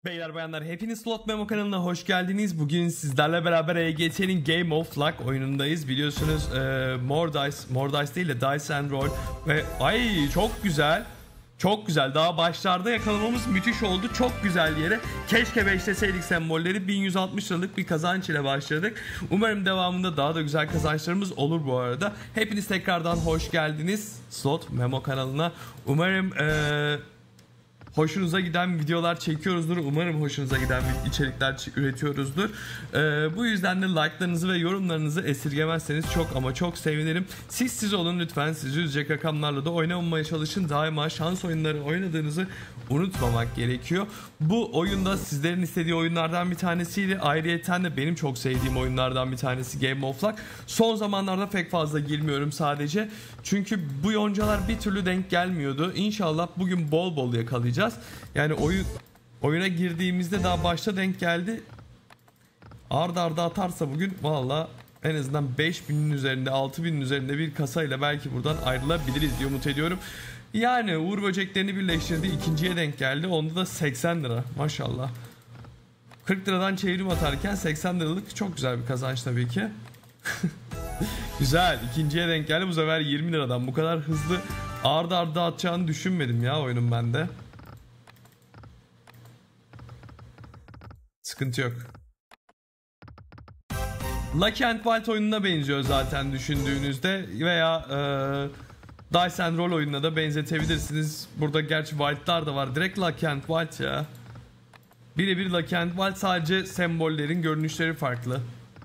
Beyler bayanlar hepiniz Slot Memo kanalına hoş geldiniz. Bugün sizlerle beraber EGT'nin Game of Luck oyunundayız. Biliyorsunuz More Dice değil de Dice and Roll ve ay çok güzel. Çok güzel. Daha başlarda yakalamamız müthiş oldu. Çok güzel yere. Keşke beşleseydik sembolleri. 1160 liralık bir kazanç ile başladık. Umarım devamında daha da güzel kazançlarımız olur bu arada. Hepiniz tekrardan hoş geldiniz Slot Memo kanalına. Umarım hoşunuza giden videolar çekiyoruzdur. Umarım hoşunuza giden içerikler üretiyoruzdur. Bu yüzden de like'larınızı ve yorumlarınızı esirgemezseniz çok ama çok sevinirim. Siz olun lütfen. Sizi üzecek rakamlarla da oynamamaya çalışın. Daima şans oyunları oynadığınızı unutmamak gerekiyor. Bu oyunda sizlerin istediği oyunlardan bir tanesiydi. Ayrıyeten de benim çok sevdiğim oyunlardan bir tanesi Game of Luck. Son zamanlarda pek fazla girmiyorum sadece. Çünkü bu yoncalar bir türlü denk gelmiyordu. İnşallah bugün bol bol yakalayacağız. Yani oyuna girdiğimizde daha başta denk geldi. Arda arda atarsa bugün valla en azından 5000'in üzerinde 6000'in üzerinde bir kasayla belki buradan ayrılabiliriz diye umut ediyorum. Yani Uğur böceklerini birleştirdi, ikinciye denk geldi. Onda da 80 lira maşallah. 40 liradan çevrim atarken 80 liralık çok güzel bir kazanç tabii ki. Güzel, ikinciye denk geldi, bu sefer 20 liradan. Bu kadar hızlı arda arda atacağını düşünmedim ya oyunun bende. Sıkıntı yok. Lucky and Wild oyununa benziyor zaten düşündüğünüzde veya Dice and Roll oyununa da benzetebilirsiniz. Burada gerçi Wild'lar da var. Direkt Lucky and Wild ya. Birebir Lucky and Wild, sadece sembollerin görünüşleri farklı.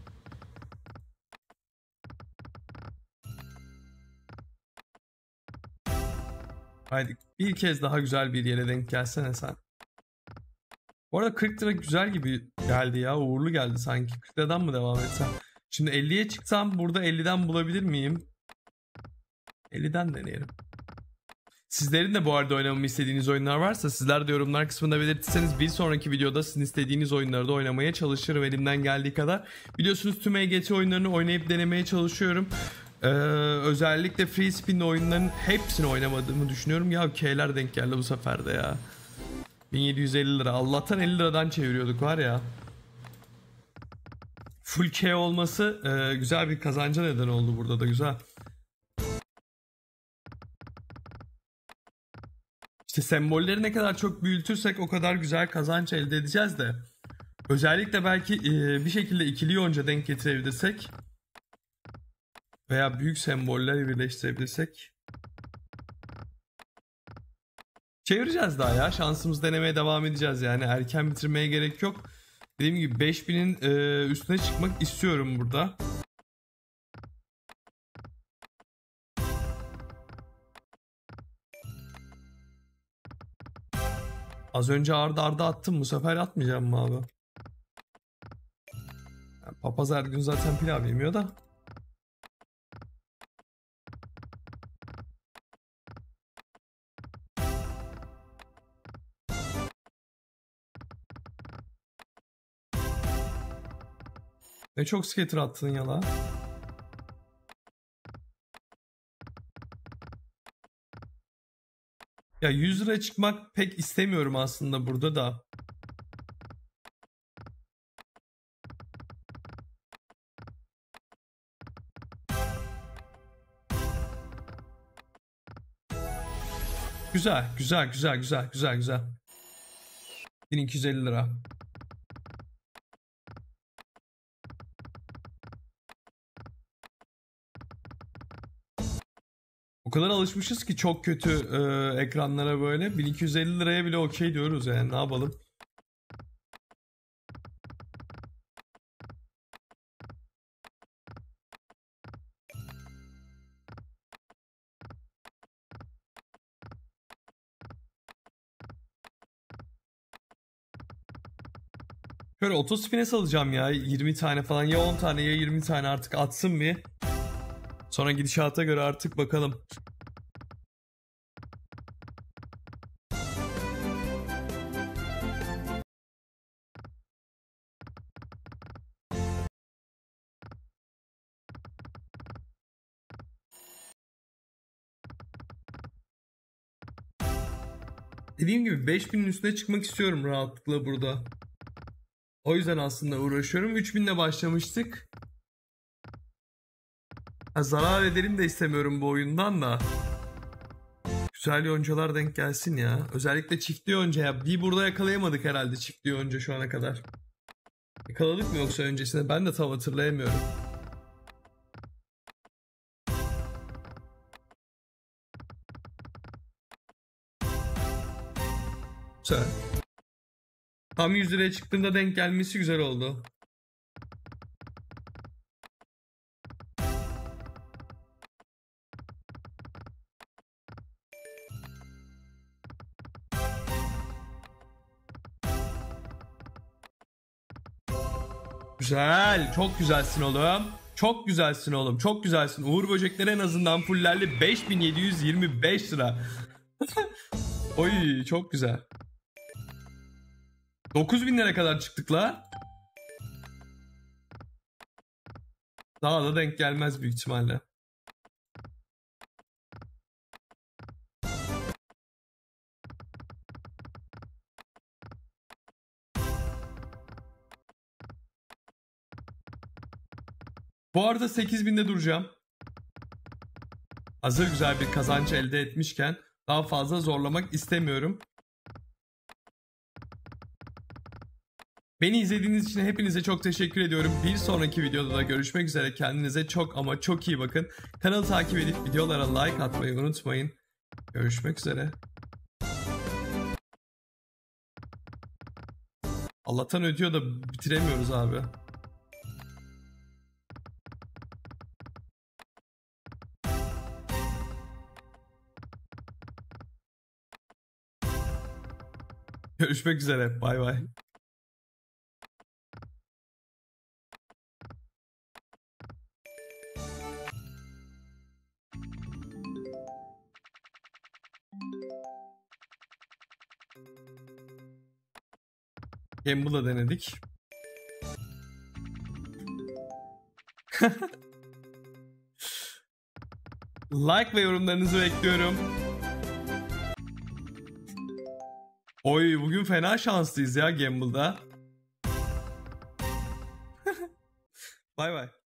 Haydi bir kez daha güzel bir yere denk gelsene sen. Bu arada 40 lira güzel gibi geldi ya. Uğurlu geldi sanki. 40 liradan mı devam etsem? Şimdi 50'ye çıksam burada 50'den bulabilir miyim? 50'den deneyelim. Sizlerin de bu arada oynamamı istediğiniz oyunlar varsa sizler de yorumlar kısmında belirtirseniz bir sonraki videoda sizin istediğiniz oyunları da oynamaya çalışırım elimden geldiği kadar. Biliyorsunuz tüm EGT oyunlarını oynayıp denemeye çalışıyorum. Özellikle free spin oyunların hepsini oynamadığımı düşünüyorum. Ya K'ler denk geldi bu sefer de ya. 1750 lira. Allah'tan 50 liradan çeviriyorduk var ya. Full K olması güzel bir kazanca neden oldu burada da, güzel. İşte sembolleri ne kadar çok büyütürsek o kadar güzel kazanç elde edeceğiz de. Özellikle belki bir şekilde ikili yonca denk getirebilirsek veya büyük sembolleri birleştirebilirsek. Çevireceğiz daha ya. Şansımızı denemeye devam edeceğiz yani. Erken bitirmeye gerek yok. Dediğim gibi 5000'in üstüne çıkmak istiyorum burada. Az önce arda arda attım. Bu sefer atmayacağım mı abi? Yani papaz her gün zaten pilav yemiyor da. Ne çok skater attın ya la. Ya 100 lira çıkmak pek istemiyorum aslında burada da. Güzel, güzel, güzel, güzel, güzel, güzel. 1250 lira. O kadar alışmışız ki çok kötü ekranlara böyle. 1250 liraya bile okey diyoruz yani, ne yapalım. Şöyle 30 spine salacağım ya, 20 tane falan, ya 10 tane ya 20 tane artık atsın bir. Sonra gidişata göre artık bakalım. Dediğim gibi 5000'in üstüne çıkmak istiyorum rahatlıkla burada. O yüzden aslında uğraşıyorum. 3000'le başlamıştık. Zarar edelim de istemiyorum bu oyundan da. Güzel yoncalar denk gelsin ya. Özellikle çiftli yonca ya. Bir burada yakalayamadık herhalde çiftli yonca şu ana kadar. Yakaladık mı yoksa öncesinde? Ben de tam hatırlayamıyorum. Güzel. Tam 100 liraya çıktığında denk gelmesi güzel oldu. Güzel. Çok güzelsin oğlum. Çok güzelsin oğlum. Çok güzelsin. Uğur böcekleri en azından fullerli 5725 lira. Oy çok güzel. 9000 lira kadar çıktık la. Daha da denk gelmez büyük ihtimalle. Bu arada 8000'de duracağım. Hazır güzel bir kazanç elde etmişken daha fazla zorlamak istemiyorum. Beni izlediğiniz için hepinize çok teşekkür ediyorum. Bir sonraki videoda da görüşmek üzere. Kendinize çok ama çok iyi bakın. Kanalı takip edip videolara like atmayı unutmayın. Görüşmek üzere. Allah'tan ödüyor da bitiremiyoruz abi. Görüşmek üzere. Bay bay. Gamble'da denedik. Like ve yorumlarınızı bekliyorum. Oy bugün fena şanslıyız ya Gamble'da. Bay bay.